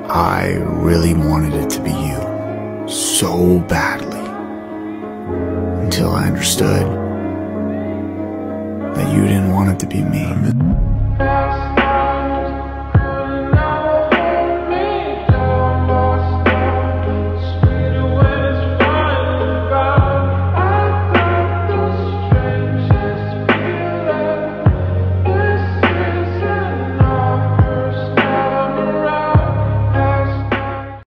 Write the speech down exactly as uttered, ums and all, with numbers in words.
I really wanted it to be you, so badly, until I understood that you didn't want it to be me.